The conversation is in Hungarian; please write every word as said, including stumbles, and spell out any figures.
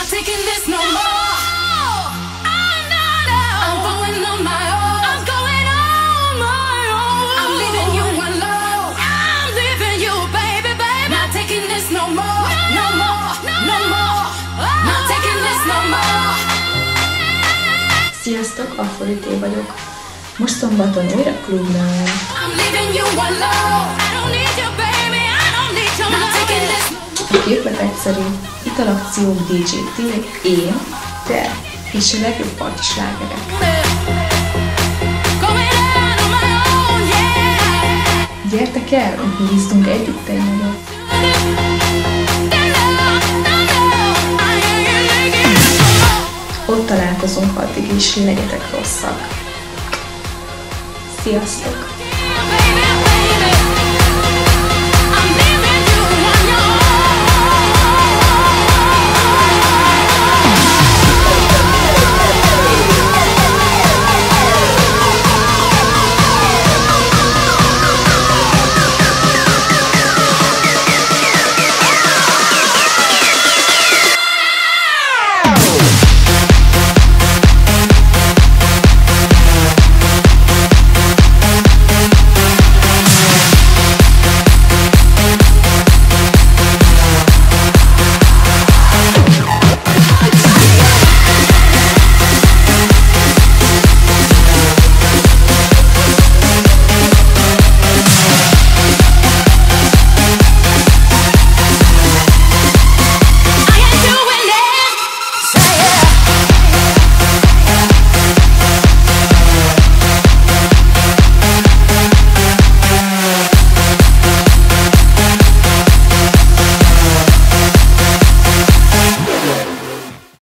taking this no more. I'm going on my own. I'm going on my own. I'm leaving you alone. I'm leaving you, baby, baby. Not taking this no more. No more. No more. Not taking this no more. Sziasztok, Afrodité vagyok. Most szombaton újra klubnál. I'm leaving you alone. I don't need you, baby. I don't need your love. Not taking this. A képlet egyszerű, italakciók, dé dzsé T, én, te és a legjobb parti slágerek. Gyertek el, bulizzunk együtt egy nagyot! Ott találkozunk, addig is legyetek rosszak! Sziasztok!